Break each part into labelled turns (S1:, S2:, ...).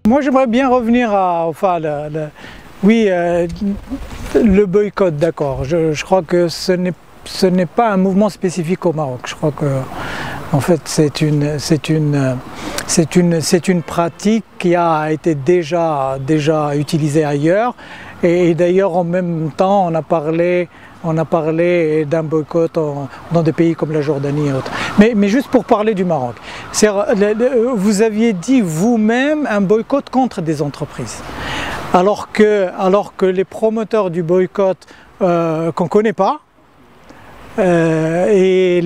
S1: Moi, j'aimerais bien revenir à, oui, le boycott, d'accord. Je crois que ce n'est pas un mouvement spécifique au Maroc. Je crois que, en fait, c'est une pratique qui a été déjà utilisée ailleurs. Et d'ailleurs, en même temps, on a parlé d'un boycott dans des pays comme la Jordanie et autres. Mais juste pour parler du Maroc, vous aviez dit vous-même un boycott contre des entreprises. Alors que les promoteurs du boycott qu'on ne connaît pas, et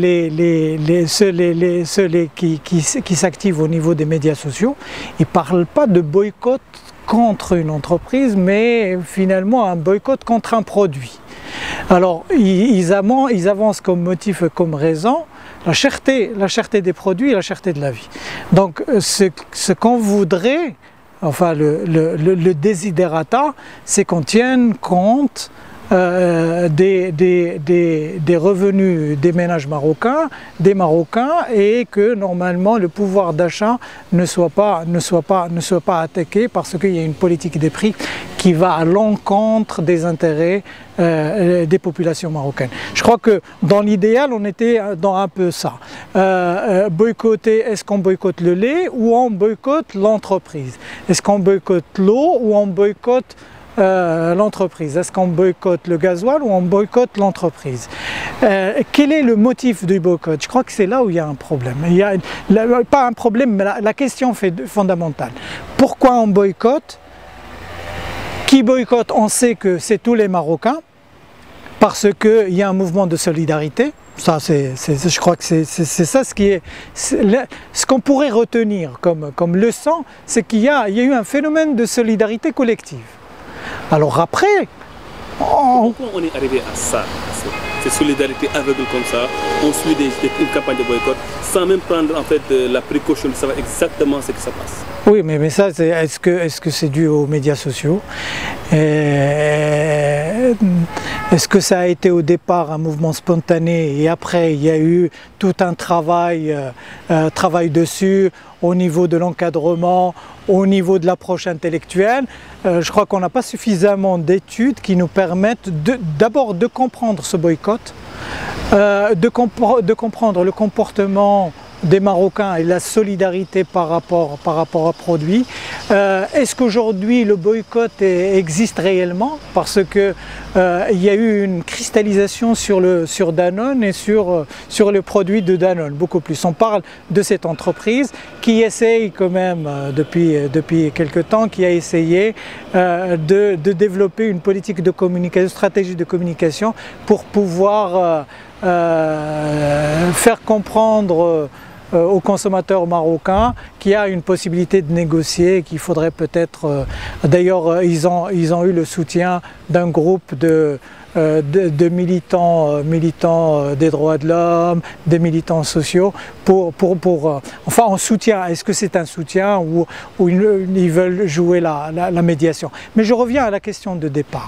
S1: ceux qui s'activent au niveau des médias sociaux, ils ne parlent pas de boycott contre une entreprise, mais finalement un boycott contre un produit. Alors ils avancent comme motif, comme raison, la cherté des produits et la cherté de la vie. Donc ce qu'on voudrait, enfin le desiderata, c'est qu'on tienne compte des revenus des ménages marocains, et que normalement le pouvoir d'achat ne soit pas attaqué parce qu'il y a une politique des prix qui va à l'encontre des intérêts des populations marocaines. Je crois que dans l'idéal, on était dans un peu ça. Boycotter, est-ce qu'on boycotte le lait ou on boycotte l'entreprise? Est-ce qu'on boycotte l'eau ou on boycotte l'entreprise? Est-ce qu'on boycotte le gasoil ou on boycotte l'entreprise? Quel est le motif du boycott? Je crois que c'est là où il y a un problème. Il y a, pas un problème, mais la question fondamentale. Pourquoi on boycotte? Qui boycotte? On sait que c'est tous les Marocains, parce qu'il y a un mouvement de solidarité. Ça, je crois que c'est ça ce qu'on pourrait retenir comme leçon, c'est qu'il y a eu un phénomène de solidarité collective. Alors après,
S2: pourquoi on est arrivé à ça, cette solidarité aveugle comme ça? On suit une campagne de boycott sans même prendre en fait la précaution de savoir exactement ce qui se passe.
S1: Oui, mais ça, est-ce que c'est dû aux médias sociaux? Est-ce que ça a été au départ un mouvement spontané et après il y a eu tout un travail dessus au niveau de l'encadrement, au niveau de l'approche intellectuelle? Je crois qu'on n'a pas suffisamment d'études qui nous permettent d'abord de comprendre ce boycott, de comprendre le comportement des Marocains et la solidarité par rapport au produit. Est-ce qu'aujourd'hui le boycott existe réellement? Parce que il y a eu une cristallisation sur Danone et sur le produit de Danone, beaucoup plus. On parle de cette entreprise qui essaye quand même depuis quelque temps, qui a essayé de développer une politique de communication, une stratégie de communication pour pouvoir faire comprendre aux consommateurs marocains qu'il y a une possibilité de négocier, qu'il faudrait peut-être... D'ailleurs, ils ont eu le soutien d'un groupe de militants des droits de l'homme, des militants sociaux, enfin en soutien. Est-ce que c'est un soutien ou ils veulent jouer la médiation? Mais je reviens à la question de départ.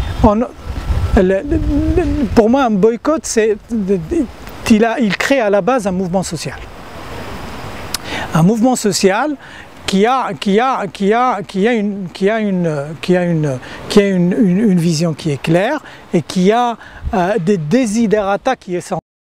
S1: Pour moi, un boycott, il crée à la base un mouvement social. Un mouvement social qui a une vision qui est claire et qui a des desiderata qui sont